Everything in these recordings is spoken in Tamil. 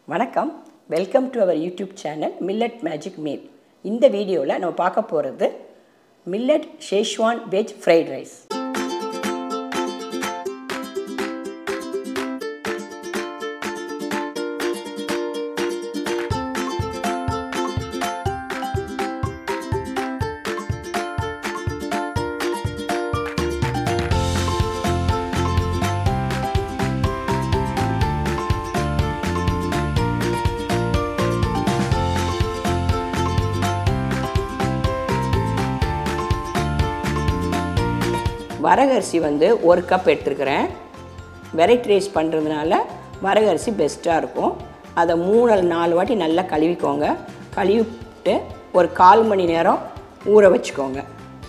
வணக்கம், welcome to our YouTube channel millet magic meal. இந்த வீடியோவில் நம்ம பார்க்க போகிறது millet schezwan veg fried rice. வரகரிசி வந்து 1 கப் எடுத்துருக்கிறேன். வெரைட்டி ரைஸ் பண்ணுறதுனால வரகரிசி பெஸ்ட்டாக இருக்கும். அதை 3-4 வாட்டி நல்லா கழுவிக்கோங்க. கழுவிட்டு ஒரு 1/4 மணி நேரம் ஊற வச்சுக்கோங்க.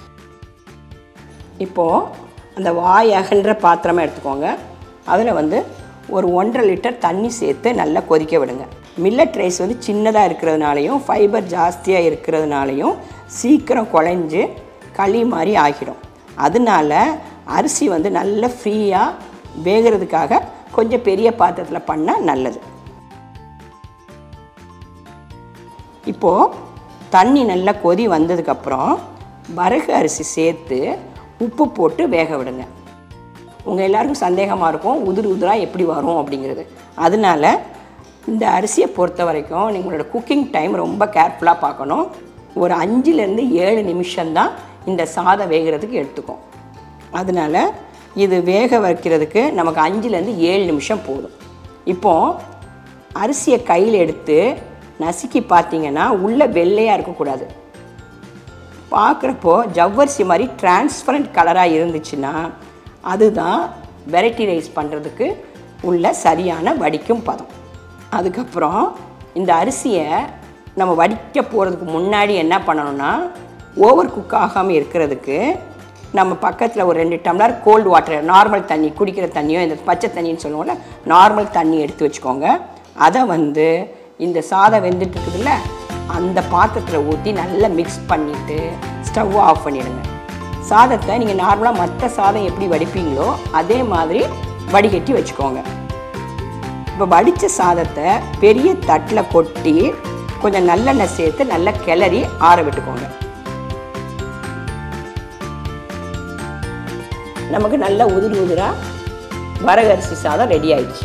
இப்போது அந்த வாய் அகன்ற பாத்திரமாக எடுத்துக்கோங்க. அதில் வந்து ஒரு 1.5 லிட்டர் தண்ணி சேர்த்து நல்லா கொதிக்க விடுங்க. மில்லட் ரைஸ் வந்து சின்னதாக இருக்கிறதுனாலையும் ஃபைபர் ஜாஸ்தியாக இருக்கிறதுனாலையும் சீக்கிரம் குழஞ்சி களி மாதிரி ஆகிடும். அதனால அரிசி வந்து நல்ல ஃப்ரீயாக வேகிறதுக்காக கொஞ்சம் பெரிய பாத்திரத்தில் பண்ணால் நல்லது. இப்போது தண்ணி நல்லா கொதி வந்ததுக்கப்புறம் வரகு அரிசி சேர்த்து உப்பு போட்டு வேக விடுங்க. உங்கள் எல்லாருக்கும் சந்தேகமாக இருக்கும் உதிர் உதிராக எப்படி வரும் அப்படிங்கிறது. அதனால இந்த அரிசியை பொறுத்த வரைக்கும் நீங்களோட குக்கிங் டைம் ரொம்ப கேர்ஃபுல்லாக பார்க்கணும். ஒரு 5-7 நிமிஷம்தான் இந்த சாதம் வேகிறதுக்கு எடுத்துக்கும். அதனால் இது வேக வைக்கிறதுக்கு நமக்கு 5-7 நிமிஷம் போதும். இப்போது அரிசியை கையில் எடுத்து நசுக்கி பார்த்தீங்கன்னா உள்ளே வெள்ளையாக இருக்கக்கூடாது. பார்க்குறப்போ ஜவ்வரிசி மாதிரி டிரான்ஸ்பரண்ட் கலராக இருந்துச்சுன்னா அதுதான் வெரைட்டி ரைஸ் பண்ணுறதுக்கு உள்ள சரியான வடிக்கும் பதம். அதுக்கப்புறம் இந்த அரிசியை நம்ம வடிக்க போகிறதுக்கு முன்னாடி என்ன பண்ணணும்னா, ஓவர் குக் ஆகாமல் இருக்கிறதுக்கு நம்ம பக்கத்தில் ஒரு 2 டம்ளர் கோல்டு வாட்டர், நார்மல் தண்ணி, குடிக்கிற தண்ணியோ இந்த பச்சை தண்ணின்னு சொல்லுவோம்ல, நார்மல் தண்ணி எடுத்து வச்சுக்கோங்க. அதை வந்து இந்த சாதம் வெந்துட்டுருக்குதுல்ல அந்த பாத்திரத்தில் ஊற்றி நல்லா மிக்ஸ் பண்ணிவிட்டு ஸ்டவ் ஆஃப் பண்ணிவிடுங்க. சாதத்தை நீங்கள் நார்மலாக மற்ற சாதம் எப்படி வடிப்பீங்களோ அதே மாதிரி வடிகட்டி வச்சுக்கோங்க. இப்போ வடித்த சாதத்தை பெரிய தட்டில் கொட்டி கொஞ்சம் நல்லெண்ணெய் சேர்த்து நல்லா கிளறி ஆற விட்டுக்கோங்க. நமக்கு நல்ல உதிரி உதிராக வரகரிசி சாதம் ரெடி ஆயிடுச்சு.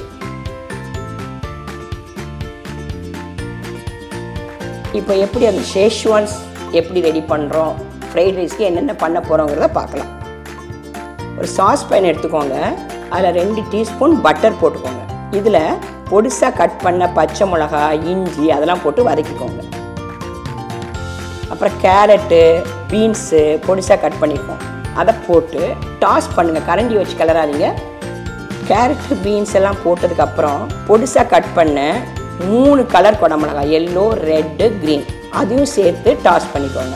இப்போ எப்படி அந்த ஷெஸ்வான்ஸ் எப்படி ரெடி பண்ணுறோம், ஃப்ரைட் ரைஸ்க்கு என்னென்ன பண்ண போகிறோங்கிறத பார்க்கலாம். ஒரு சாஸ் பேன் எடுத்துக்கோங்க. அதில் 2 டீஸ்பூன் பட்டர் போட்டுக்கோங்க. இதில் பொடிசாக கட் பண்ண பச்சை மிளகாய், இஞ்சி அதெல்லாம் போட்டு வதக்கிக்கோங்க. அப்புறம் கேரட்டு, பீன்ஸு பொடிசாக கட் பண்ணியிருக்கோம், அதை போட்டு டாஸ் பண்ணுங்கள். கரண்டி வச்சு கிளறாதீங்க. கேரட்டு, பீன்ஸ் எல்லாம் போட்டதுக்கப்புறம் பொடிசாக கட் பண்ண 3 கலர் குடமிளகாய், எல்லோ, ரெட்டு, க்ரீன், அதையும் சேர்த்து டாஸ் பண்ணிக்கோங்க.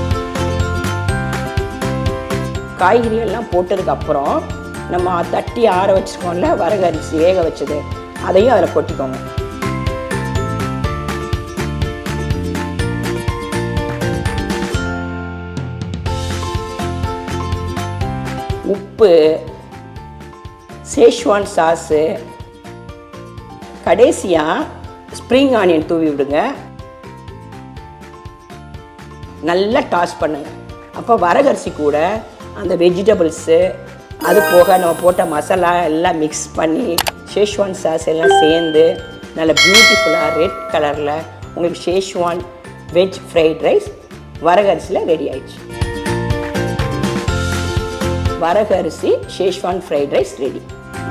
காய்கறியெல்லாம் போட்டதுக்கப்புறம் நம்ம தட்டி ஆற வச்சுருக்கோம்ல வரகரிசி வேக வச்சது, அதையும் அதில் கொட்டிக்கோங்க. உப்பு, ஷெஸ்வான் சாஸு, கடைசியாக ஸ்ப்ரிங் ஆனியன் தூவி விடுங்க. நல்லா டாஸ் பண்ணுங்கள். அப்போ வரகரிசி கூட அந்த வெஜிடபிள்ஸு அது போக நம்ம போட்ட மசாலா எல்லாம் மிக்ஸ் பண்ணி ஷெஸ்வான் சாஸ் எல்லாம் சேர்ந்து நல்ல பியூட்டிஃபுல்லாக ரெட் கலரில் உங்களுக்கு ஷெஸ்வான் வெஜ் ஃப்ரைட் ரைஸ் வரகரிசியில் ரெடி ஆயிடுச்சு. வரகரிசி schezwan fried rice ready.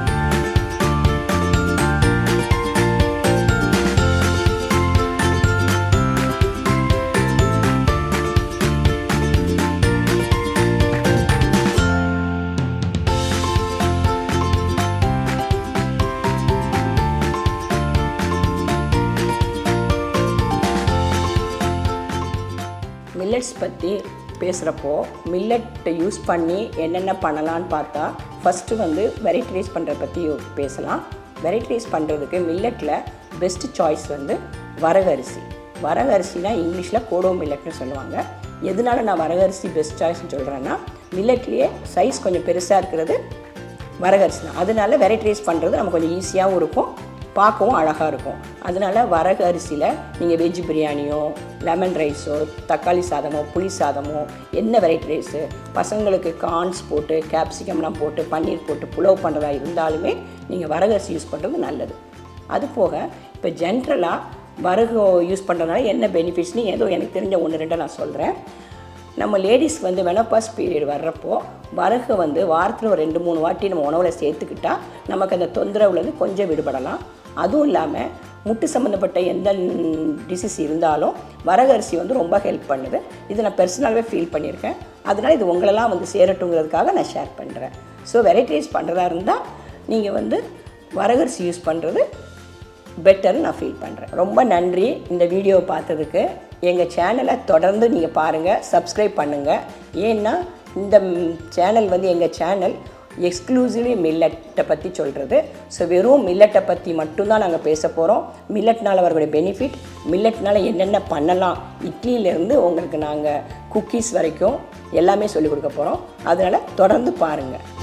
Millets பற்றி பேசுகிறப்போ மில்லட் யூஸ் பண்ணி என்னென்ன பண்ணலான்னு பார்த்தா, ஃபஸ்ட்டு வந்து வெரைட்டி ரைஸ் பண்ணுறத பற்றி பேசலாம். வெரைட்டி ரைஸ் பண்ணுறதுக்கு மில்லட்டில் பெஸ்ட்டு சாய்ஸ் வந்து வரகரிசி. வரகரிசினா இங்கிலீஷில் கோடோ மில்லட்னு சொல்லுவாங்க. எதனால நான் வரகரிசி பெஸ்ட் சாய்ஸ்ன்னு சொல்கிறேன்னா, மில்லட்லேயே சைஸ் கொஞ்சம் பெருசாக இருக்கிறது வரகரிசி தான். அதனால வெரைட்டி ரைஸ் பண்ணுறது நமக்கு கொஞ்சம் ஈஸியாகவும் இருக்கும், பார்க்கவும் அழகாக இருக்கும். அதனால் வரகு அரிசியில் நீங்கள் வெஜ் பிரியாணியோ லெமன் ரைஸோ தக்காளி சாதமோ புளி சாதமோ என்ன வெரைட்டி ரைஸு பசங்களுக்கு கார்ன்ஸ் போட்டு கேப்சிகம்லாம் போட்டு பன்னீர் போட்டு புலவ் பண்ணுறதா இருந்தாலுமே நீங்கள் வரகு அரிசி யூஸ் பண்ணுறது நல்லது. அது போக இப்போ ஜென்ரலாக வரகு யூஸ் பண்ணுறதுனால என்ன பெனிஃபிட்ஸ்னு ஏதோ எனக்கு தெரிஞ்ச 1-2 நான் சொல்கிறேன். நம்ம லேடிஸ்க்கு வந்து மெனோபாஸ் பீரியட் வர்றப்போ வரகு வந்து வாரத்தில் ஒரு 2-3 வாட்டி நம்ம உணவில் சேர்த்துக்கிட்டால் நமக்கு அந்த தொந்தரவுலேருந்து கொஞ்சம் விடுபடலாம். அதுவும் இல்லாமல் முட்டு சம்மந்தப்பட்ட எந்த டிசீஸ் இருந்தாலும் வரகு அரிசி வந்து ரொம்ப ஹெல்ப் பண்ணுது. இது நான் பர்சனலாகவே ஃபீல் பண்ணியிருக்கேன். அதனால் இது உங்களெல்லாம் வந்து சேரட்டுங்கிறதுக்காக நான் ஷேர் பண்ணுறேன். ஸோ வெரைட்டி ரைஸ் பண்ணுறதா இருந்தால் நீங்கள் வந்து வரகு அரிசி யூஸ் பண்ணுறது பெட்டர்னு நான் ஃபீல் பண்ணுறேன். ரொம்ப நன்றி இந்த வீடியோவை பார்த்ததுக்கு. எங்கள் சேனலை தொடர்ந்து நீங்கள் பாருங்கள், சப்ஸ்கிரைப் பண்ணுங்கள். ஏன்னா இந்த சேனல் வந்து எங்கள் சேனல் எக்ஸ்க்ளூசிவ்லி மில்லட்டை பற்றி சொல்கிறது. ஸோ வெறும் மில்லட்டை பற்றி மட்டும்தான் நாங்கள் பேச போகிறோம். மில்லட்னால் அவர்களுடைய பெனிஃபிட், மில்லட்னால் என்னென்ன பண்ணலாம், இட்லியிலேருந்து உங்களுக்கு நாங்கள் குக்கீஸ் வரைக்கும் எல்லாமே சொல்லிக் கொடுக்க போகிறோம். அதனால் தொடர்ந்து பாருங்கள்.